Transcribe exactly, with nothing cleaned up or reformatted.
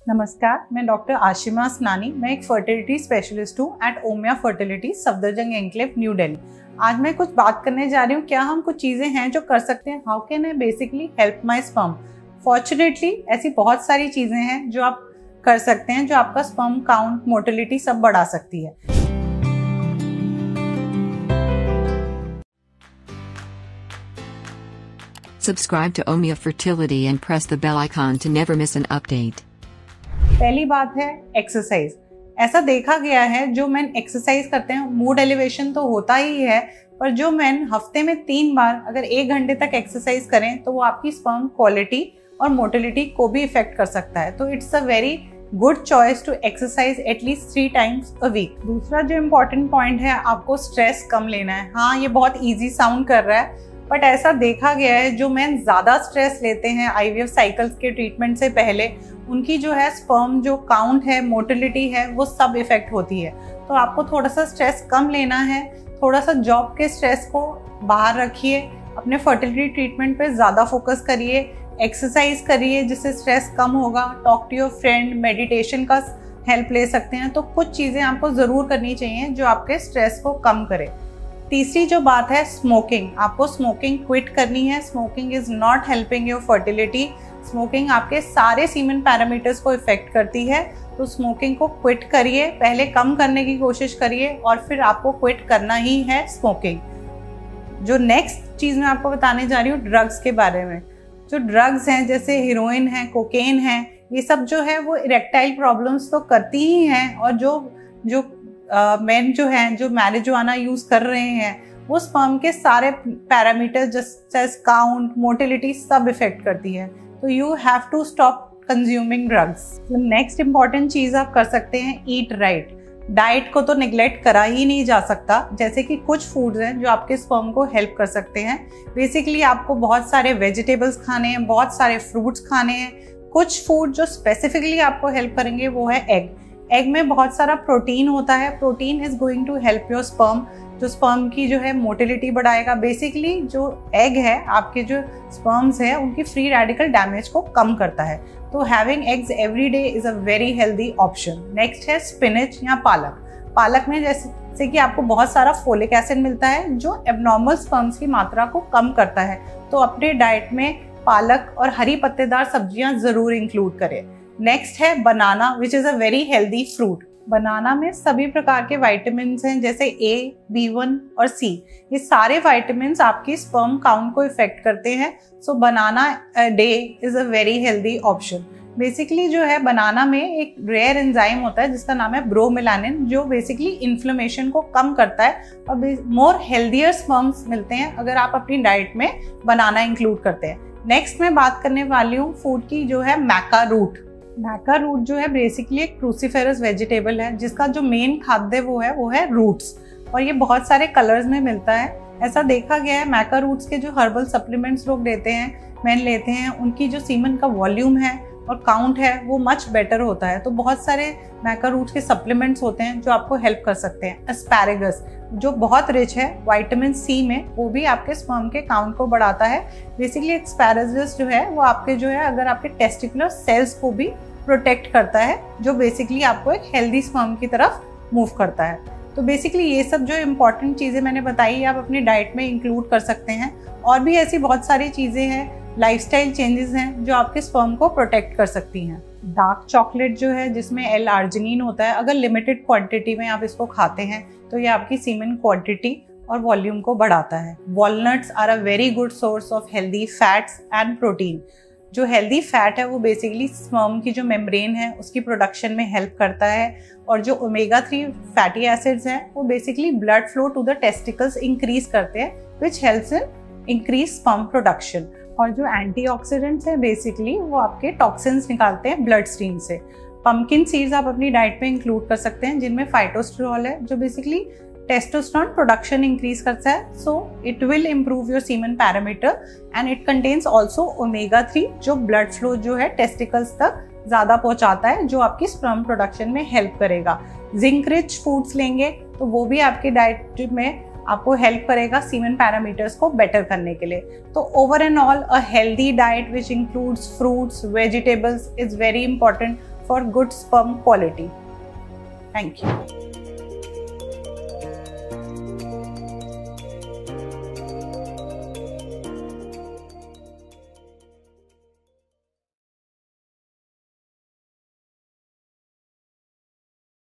नमस्कार, मैं डॉक्टर आशिमा असनानी। मैं एक फर्टिलिटी स्पेशलिस्ट हूँ at Omia fertility, Safdarjung enclave, new Delhi. आज मैं कुछ बात करने जा रही हूँ, क्या हम कुछ चीज़ें हैं जो कर सकते हैं। How can I basically help my sperm. Fortunately ऐसी बहुत सारी चीज़ें हैं जो आप कर सकते हैं, जो आपका स्पर्म काउंट, मोटिलिटी सब बढ़ा सकती है। Subscribe to Omia Fertility and press the bell icon to never miss an update. पहली बात है एक्सरसाइज। ऐसा देखा गया है जो मैन एक्सरसाइज करते हैं, मूड एलिवेशन तो होता ही है, पर जो मैन हफ्ते में तीन बार अगर एक घंटे तक एक्सरसाइज करें तो वो आपकी स्पर्म क्वालिटी और मोटिलिटी को भी इफेक्ट कर सकता है। तो it's a very good choice to exercise at least three times a week. दूसरा जो इम्पोर्टेंट पॉइंट है, आपको स्ट्रेस कम लेना है। हाँ, ये बहुत ईजी साउंड कर रहा है, बट ऐसा देखा गया है जो मैन ज़्यादा स्ट्रेस लेते हैं आईवीएफ साइकिल्स के ट्रीटमेंट से पहले, उनकी जो है स्पर्म जो काउंट है, मोटिलिटी है, वो सब इफेक्ट होती है। तो आपको थोड़ा सा स्ट्रेस कम लेना है, थोड़ा सा जॉब के स्ट्रेस को बाहर रखिए, अपने फर्टिलिटी ट्रीटमेंट पे ज़्यादा फोकस करिए, एक्सरसाइज करिए जिससे स्ट्रेस कम होगा। Talk to your friend, meditation का हेल्प ले सकते हैं। तो कुछ चीज़ें आपको ज़रूर करनी चाहिए जो आपके स्ट्रेस को कम करे। तीसरी जो बात है, स्मोकिंग। आपको स्मोकिंग क्विट करनी है। Smoking is not helping your fertility. Smoking आपके सारे सीमेन पैरामीटर्स को इफेक्ट करती है। तो स्मोकिंग को क्विट करिए, पहले कम करने की कोशिश करिए और फिर आपको क्विट करना ही है स्मोकिंग। जो नेक्स्ट चीज़ मैं आपको बताने जा रही हूँ, ड्रग्स के बारे में। जो ड्रग्स हैं जैसे हीरोइन है, कोकेन है, ये सब जो है वो इरेक्टाइल प्रॉब्लम्स तो करती ही हैं, और जो जो मेन uh, जो हैं जो मैरिजुआना यूज़ कर रहे हैं वो स्पर्म के सारे पैरामीटर्स जैसे काउंट, मोटिलिटी सब इफेक्ट करती है। तो you have to stop consuming drugs. तो नेक्स्ट इंपॉर्टेंट चीज़ आप कर सकते हैं, ईट राइट। डाइट को तो निगलेक्ट करा ही नहीं जा सकता। जैसे कि कुछ फूड्स हैं जो आपके स्पर्म को हेल्प कर सकते हैं। बेसिकली आपको बहुत सारे वेजिटेबल्स खाने हैं, बहुत सारे फ्रूट्स खाने हैं। कुछ फूड जो स्पेसिफिकली आपको हेल्प करेंगे वो है एग। एग में बहुत सारा प्रोटीन होता है। Protein is going to help your sperm, जो स्पर्म की जो है मोटिलिटी बढ़ाएगा। बेसिकली जो एग है, आपके जो स्पर्म्स है, उनकी फ्री रेडिकल डैमेज को कम करता है। तो having eggs every day is a very healthy option. Next है स्पिनच या पालक। पालक में जैसे कि आपको बहुत सारा फोलिक एसिड मिलता है जो एबनॉर्मल स्पर्म्स की मात्रा को कम करता है। तो अपने डाइट में पालक और हरी पत्तेदार सब्जियां जरूर इंक्लूड करें। नेक्स्ट है banana, which is a very healthy fruit. Banana में सभी प्रकार के विटामिन्स हैं जैसे ए, बी वन और सी। ये सारे विटामिन्स आपकी स्पर्म काउंट को इफेक्ट करते हैं। So banana day is a very healthy option. Basically जो है बनाना में एक रेयर एंजाइम होता है जिसका नाम है ब्रोमेलानिन, जो बेसिकली इन्फ्लेमेशन को कम करता है और मोर हेल्दियर स्पर्म्स मिलते हैं अगर आप अपनी डाइट में बनाना इंक्लूड करते हैं। नेक्स्ट मैं बात करने वाली हूँ फूड की, जो है मैका रूट। मैका रूट जो है बेसिकली एक क्रूसीफेरस वेजिटेबल है जिसका जो मेन खाद्य वो है वो है रूट्स, और ये बहुत सारे कलर्स में मिलता है। ऐसा देखा गया है मैका रूट्स के जो हर्बल सप्लीमेंट्स लोग लेते हैं, मेन लेते हैं, उनकी जो सीमन का वॉल्यूम है और काउंट है वो मच बेटर होता है। तो बहुत सारे मैका रूट्स के सप्लीमेंट्स होते हैं जो आपको हेल्प कर सकते हैं। एस्पैरेगस जो बहुत रिच है विटामिन सी में, वो भी आपके स्पर्म के काउंट को बढ़ाता है। बेसिकली एस्पैरेगस जो है वो आपके जो है अगर आपके टेस्टिकुलर सेल्स को भी प्रोटेक्ट करता है, जो बेसिकली आपको एक हेल्दी स्पर्म की तरफ मूव करता है। तो बेसिकली ये सब जो इम्पॉर्टेंट चीज़ें मैंने बताई आप अपनी डाइट में इंक्लूड कर सकते हैं। और भी ऐसी बहुत सारी चीज़ें हैं, लाइफस्टाइल चेंजेस हैं जो आपके स्पर्म को प्रोटेक्ट कर सकती हैं। डार्क चॉकलेट जो है जिसमें एल आर्जिनिन होता है, अगर लिमिटेड क्वांटिटी में आप इसको खाते हैं तो ये आपकी सीमेन क्वांटिटी और वॉल्यूम को बढ़ाता है। Walnuts are a very good source of healthy fats and protein. जो हेल्दी फैट है वो बेसिकली स्पर्म की जो मेम्ब्रेन है उसकी प्रोडक्शन में हेल्प करता है, और जो ओमेगा थ्री फैटी एसिड्स हैं वो basically blood flow to the testicles increase करते हैं, which helps in increase sperm production. और जो एंटीऑक्सीडेंट्स हैं बेसिकली वो आपके टॉक्सिन्स निकालते हैं ब्लड स्ट्रीम से। पंपकिन सीड्स आप अपनी डाइट में इंक्लूड कर सकते हैं जिनमें फाइटोस्टेरॉल है जो बेसिकली टेस्टोस्टेरोन प्रोडक्शन इंक्रीज करता है। So it will improve your semen parameter and it contains also omega three जो ब्लड फ्लो जो है टेस्टिकल्स तक ज़्यादा पहुंचाता है, जो आपकी स्पर्म प्रोडक्शन में हेल्प करेगा। जिंक रिच फूड्स लेंगे तो वो भी आपकी डाइट में आपको हेल्प करेगा सीमेन पैरामीटर्स को बेटर करने के लिए। तो over and all a healthy diet which includes fruits, vegetables is very important for good sperm quality. Thank you.